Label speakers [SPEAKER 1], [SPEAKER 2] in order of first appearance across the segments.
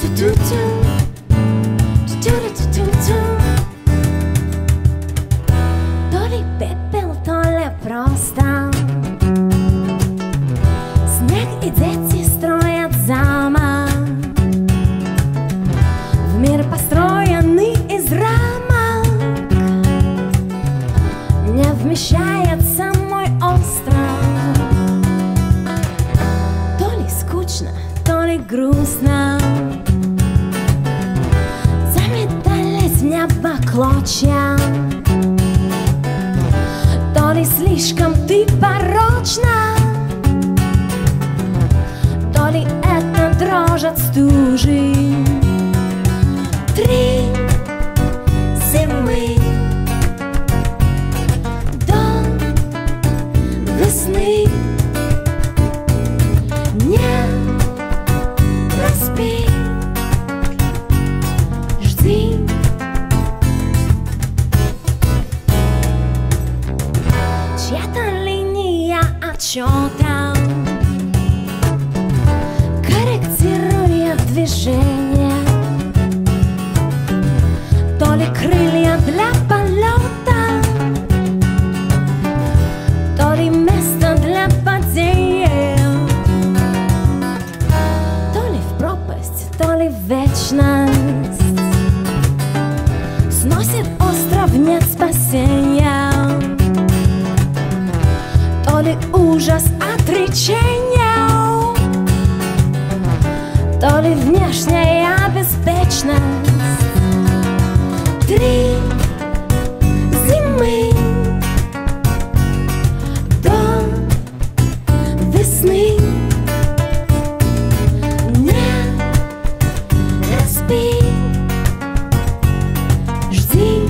[SPEAKER 1] То ли пепел, то ли просто снег и дети строят замок. В мир построенный из рамок не вмещается мой остров. То ли скучно, то ли грустно заметались в небо клочья. То ли слишком ты порочна, то ли это дрожь от стужи. 3 зимы до весны не проспи, жди. Чья-то линия отчета корректирует движение. То ли крылья для полета, то ли место для падения. То ли в пропасть, то ли в вечность сносит остров, нет спасения. То ли ужас отречения, то ли внешняя беспечность. 3 зимы до весны не распи, жди.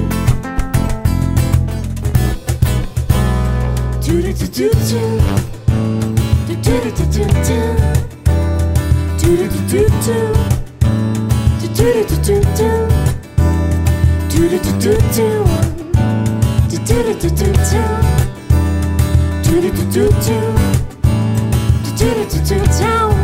[SPEAKER 1] Do